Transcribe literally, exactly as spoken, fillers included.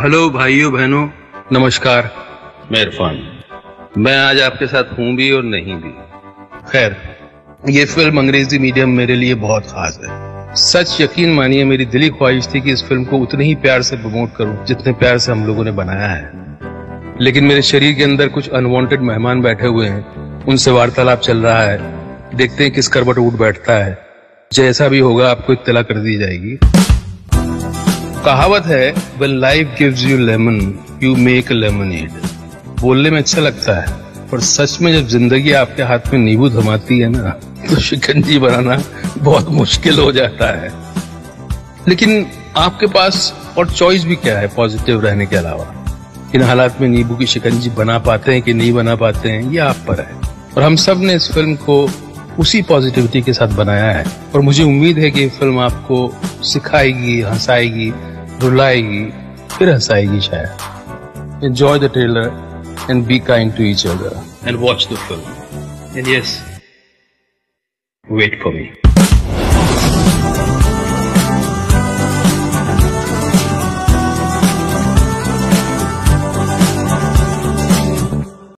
Hello भाइयों बहनों, नमस्कार। मैं इरफान। मैं आज आपके साथ हूं भी और नहीं भी। खैर, ये फिल्म अंग्रेजी मीडियम मेरे लिए बहुत खास है। सच यकीन मानिए, मेरी दिली ख्वाहिश थी कि इस फिल्म को उतने ही प्यार से प्रमोट करूं जितने प्यार से हम लोगों ने बनाया है। लेकिन मेरे शरीर के अंदर कुछ अनवांटेड मेहमान बैठे हुए हैं, उनसे वार्तालाप चल रहा है। देखते हैं किस करवट उठ बैठता है। जैसा भी होगा आपको इत्तला कर दी जाएगी। कहावत है, when life gives you lemon, you make a lemonade। बोलने में अच्छा लगता है, पर सच में जब जिंदगी आपके हाथ में नींबू थमाती है ना, तो शिकंजी बनाना बहुत मुश्किल हो जाता है। लेकिन आपके पास और चॉइस भी क्या है पॉजिटिव रहने के अलावा? इन हालात में नींबू की शिकंजी बना पाते हैं कि नहीं बना पाते हैं, ये आप पर है। और हम सब ने इस फिल्म को उसी पॉजिटिविटी के साथ बनाया है। और मुझे उम्मीद है कि ये फिल्म आपको सिखाएगी, हंसाएगी, रुलाएगी, फिर हंसाएगी शायद। Enjoy the trailer and be kind to each other and watch the film. And yes, wait for me.